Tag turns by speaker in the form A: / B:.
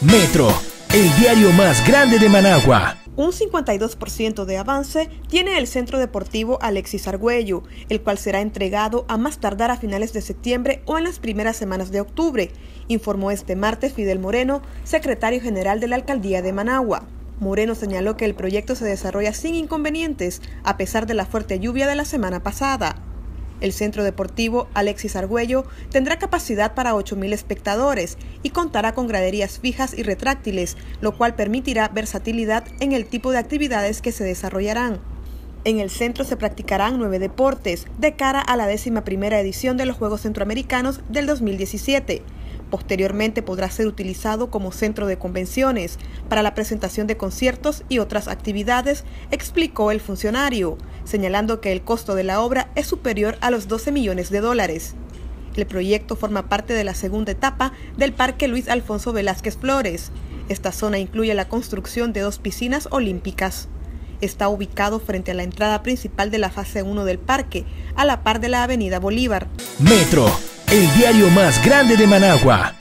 A: Metro, el diario más grande de Managua.
B: Un 52% de avance tiene el Centro Deportivo Alexis Argüello, el cual será entregado a más tardar a finales de septiembre o en las primeras semanas de octubre, informó este martes Fidel Moreno, secretario general de la Alcaldía de Managua. Moreno señaló que el proyecto se desarrolla sin inconvenientes, a pesar de la fuerte lluvia de la semana pasada. El Centro Deportivo Alexis Argüello tendrá capacidad para 8.000 espectadores y contará con graderías fijas y retráctiles, lo cual permitirá versatilidad en el tipo de actividades que se desarrollarán. En el centro se practicarán 9 deportes, de cara a la 11ª edición de los Juegos Centroamericanos del 2017. Posteriormente podrá ser utilizado como centro de convenciones, para la presentación de conciertos y otras actividades, explicó el funcionario, señalando que el costo de la obra es superior a los $12 millones. El proyecto forma parte de la segunda etapa del Parque Luis Alfonso Velázquez Flores. Esta zona incluye la construcción de 2 piscinas olímpicas. Está ubicado frente a la entrada principal de la fase 1 del parque, a la par de la Avenida Bolívar.
A: Metro, el diario más grande de Managua.